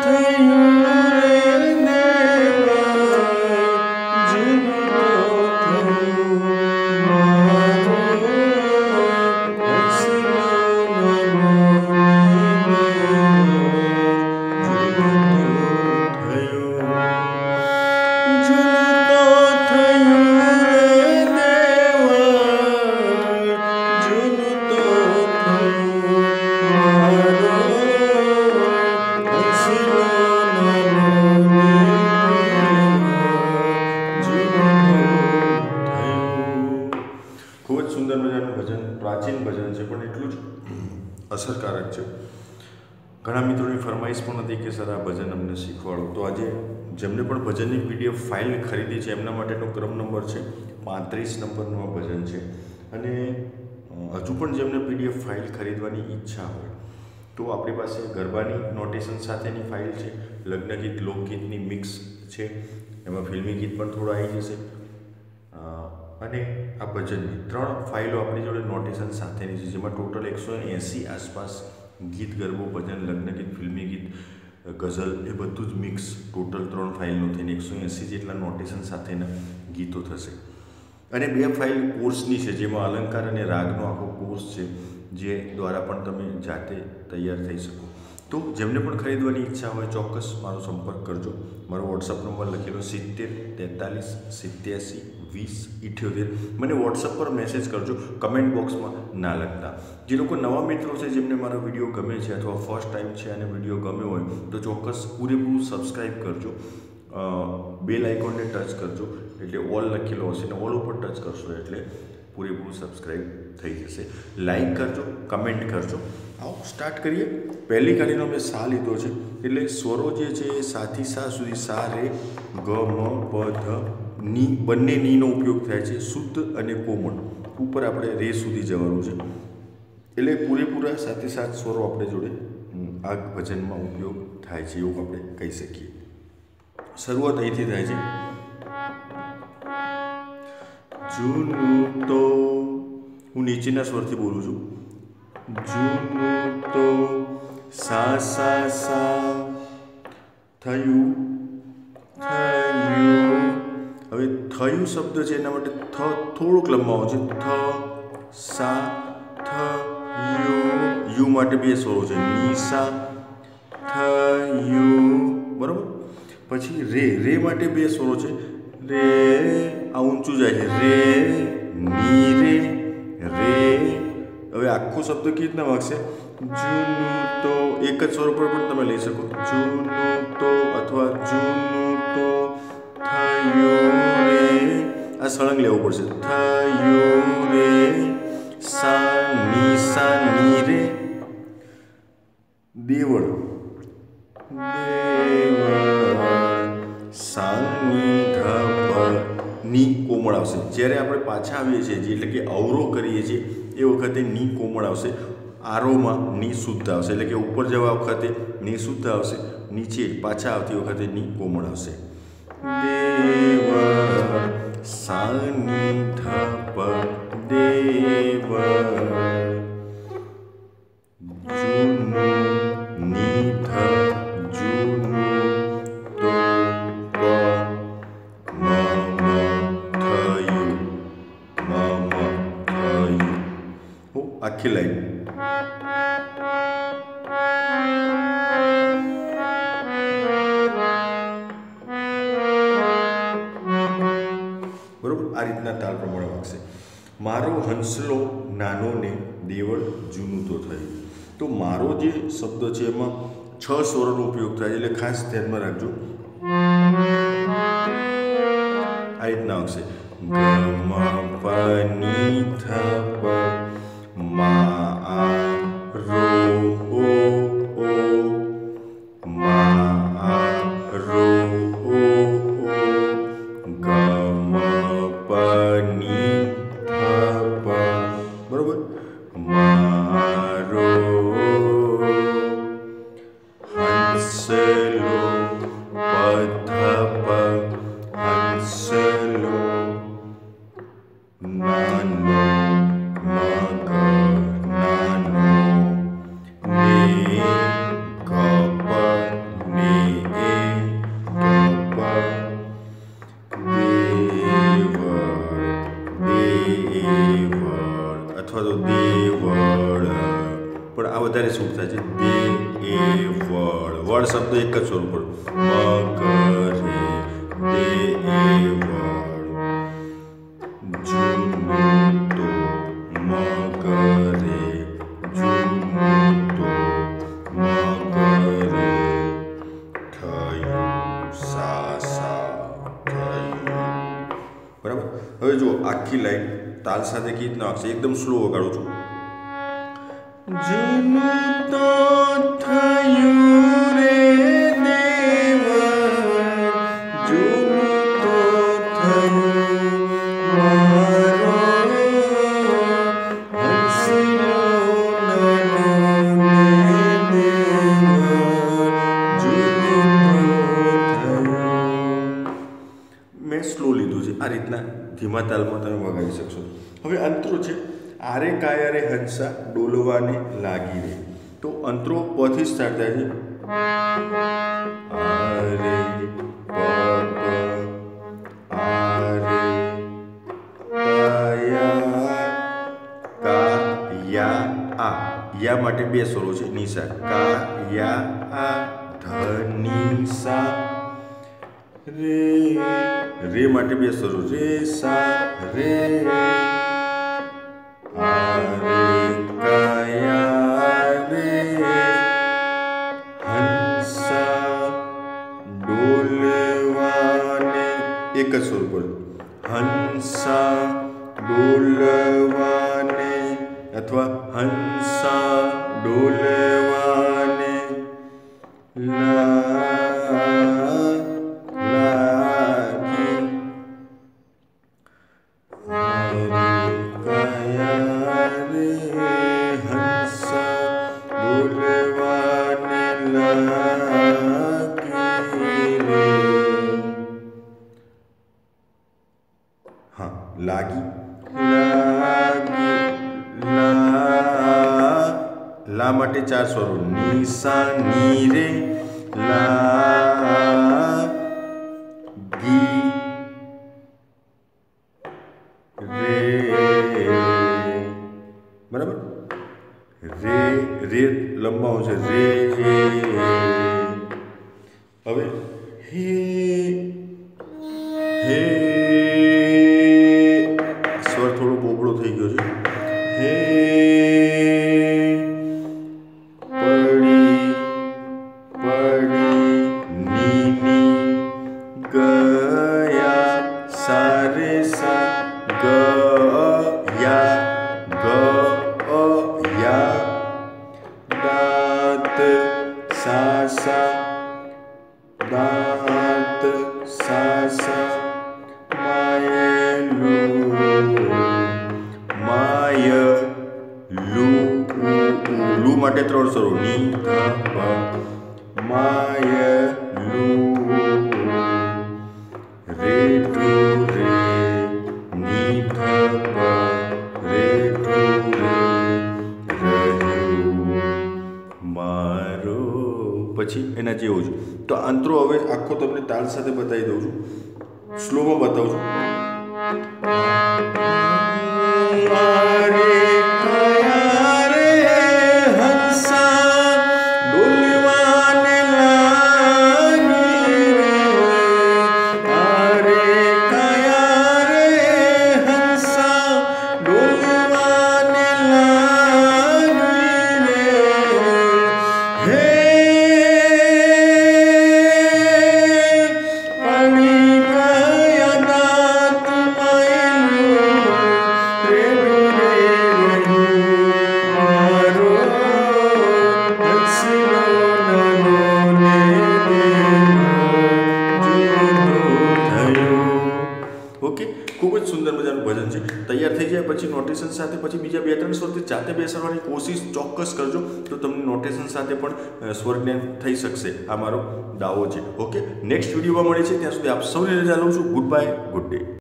प्राचीन भजन है पण एटलू ज असरकारक है। घણા મિત્રોની ફરમાઈશ પણ હતી કે સર આ ભજન અમને શીખવાડો, તો આજે જેમને પણ ભજનની પીડીએફ ફાઇલ ખરીદી છે એમના માટેનો ક્રમ નંબર છે 35 નંબરનું આ ભજન છે। અને હજુ પણ જેમને પીડીએફ ફાઇલ ખરીદવાની ઈચ્છા હોય તો આપણી પાસે ગરબાની નોટેશન સાથેની ફાઇલ છે, લગ્ન ગીત લોકગીતની મિક્સ છે, એમાં ફિલ્મી ગીત પણ થોડા આવી જશે, અને આ ભજનની 3 ફાઇલો આપણી જોડે નોટેશન સાથેની છે, જેમાં ટોટલ 180 આસપાસ ગીત, ગરબો, ભજન, લગ્ન ગીત, ફિલ્મી ગીત, ગઝલ એ બધું જ મિક્સ ટોટલ 3 ફાઇલનું થઈને 180 જેટલા નોટેશન સાથેના ગીતો થશે। અને 2 ફાઇલ કોર્સની છે, જેમાં અલંકાર અને રાગનો આખો કોર્સ છે, જે દ્વારા પણ તમે જાતે તૈયાર થઈ શકો। તો જેમને પણ ખરીદવાની ઈચ્છા હોય ચોક્કસ મારો સંપર્ક કરજો। મારો વોટ્સઅપ નંબર લખેલો 70 43 87 20 78। મને વોટ્સઅપ પર મેસેજ કરજો, કમેન્ટ બોક્સમાં ના લખતા। જે લોકો નવા મિત્રો છે, જેમને મારો વિડીયો ગમે છે અથવા ફર્સ્ટ ટાઈમ છે અને વિડીયો ગમ્યો હોય તો ચોક્કસ પૂરેપૂરું સબસ્ક્રાઈબ કરજો, બેલ આઇકોનને ટચ કરજો, એટલે ઓલ લખેલો હશે ને ઓલ ઉપર ટચ કરશો એટલે પૂરેપૂરું સબસ્ક્રાઈબ થઈ જશે। લાઈક કરજો, કમેન્ટ કરજો। આવો સ્ટાર્ટ કરીએ। પહેલી કાળીનો મેં સા લીધો છે, એટલે સ્વરો જે છે એ સાથી સા સુધી, સા રે ગ મ પ ધ ની, બંને નીનો ઉપયોગ થાય છે, શુદ્ધ અને કોમળ, ઉપર આપણે રે સુધી જવાનું છે, એટલે પૂરેપૂરા સાથે સાત સ્વરો આપણે જોડે આ ભજનમાં ઉપયોગ થાય છે એવું આપણે કહી શકીએ। શરૂઆત અહીંથી થાય છે। જૂનું તો હું નીચેના સ્વરથી બોલું છું, જૂનું તો સા સા સા થયું થયું। હવે થયું શબ્દ છે એના માટે થ થોડુંક લંબાવો છે, થ સા થ યુ માટે 2 સ્વરો છે, ની સા થયું, બરાબર। પછી રે માટે 2 સ્વરો છે, રે આ ઊંચું જાય છે, રે ની રે રે। હવે આખો શબ્દ કેવી રીતના વાગશે, જૂનું તો એક જ સ્વર પર પણ તમે લઈ શકો, જૂનું તો અથવા જૂનું તો થયું રે, આ સળંગ લેવું પડશે, થયું રે સા ની રે, દેવળ સા ની ધ પ ની કોમળ આવશે। જ્યારે આપણે પાછા આવીએ છીએ એટલે કે અવરોહ કરીએ છીએ એ વખતે ની કોમળ આવશે, આરોમાં ની શુદ્ધ આવશે, એટલે કે ઉપર જવા વખતે ની શુદ્ધ આવશે, નીચે પાછા આવતી વખતે ની કોમળ આવશે। દેવ સા ની ધ પ દેવ, જૂનું ની ધ જૂનું તો પ મ થયું આખી લાઈન। બરોબર, આ રીતના તાલ પ્રમાણે વાગશે। મારો હંસલો નાનો ને દેવળ જૂનું તો થયું। તો મારો જે શબ્દ છે એમાં 6 સ્વરોનો ઉપયોગ થાય છે, એટલે ખાસ ધ્યાનમાં રાખજો। આ રીતના આવશે, ગ મ પ ની ધ પ મા આ રો ઓ મા આ રો ઓ ગ મ પ ની ધ પ, બરોબર, મારો હંસલો પ હંસલો નાનો વધારે સૂટ થાય છે. દે એ વડ, વડ શબ્દ એક જ સ્વર ઉપર. મગરે દે એ વડ. જૂનું તો મગરે જૂનું તો મગરે થયું સા થયું. બરાબર. હવે જુઓ આખી લાઈન તાલ સાથે ગીત ન આવશે, એકદમ સ્લો વગાડું છું. જૂનું તો થયું રે દેવર, જૂનું તો થયું મારો હંસલો નનો ને દેવર, જૂનું તો થયું. મેં સ્લો લીધું છે. આ રીતના ધીમા તાલમાં તમે વગાડી શકશો. હવે અંતરો છે. આરે કાયારે હંસા ડોલવાને લાગી રે. તો અંતરો પથી સ્ટાર્ટ થાય છે. આરે પ આરે કાયા આ. યા માટે બે સ્વરો છે નિશા. કાયા આ ધની સા. રે રે માટે બે સ્વરો રે સા રે. આરે કાયા રે હંસા ડોલવાને એક જ સ્વર પર. હંસા ડોલવાને અથવા હંસા ડોલવાને લાગી. લાગી લા માટે ચાર સ્વરો. નિશા ની રે લાગી રે. બરાબર. રે રે લંબાવો છે. રે હવે હે હે સ્વર થોડો બોબડો થઈ ગયો છે. હે પડી પડી ની ગયા સારે સા ગયા ગયા દાંત સા દાંત સા માય લુ માટે ત્રણ સ્વરો. ની ધ પ માય લુ રે ટુ રે ની ધ પ રે ટુ રે રહ્યું મારો. પછી એના જેવું જ. તો અંતરો હવે આખો તમને તાલ સાથે બતાવી દઉં છું. સ્લોમાં બતાવું છું. આરે કાયા રે હંસા ડોલવાને લાગી રે. આરે કાયા રે હંસા ડોલવાને લાગી રે. હે ખૂબ જ સુંદર મજાનું ભજન છે. તૈયાર થઈ જાય પછી નોટેશન સાથે પછી બીજા 2-3 સ્વરથી જાતે બેસાડવાની કોશિશ ચોક્કસ કરજો. તો તમને નોટેશન સાથે પણ સ્વર જ્ઞાન થઈ શકશે. આ મારો દાવો છે. ઓકે, નેક્સ્ટ વિડીયોમાં મળે છે. ત્યાં સુધી આપ સૌને રજા લઉં છું. Goodbye, good day.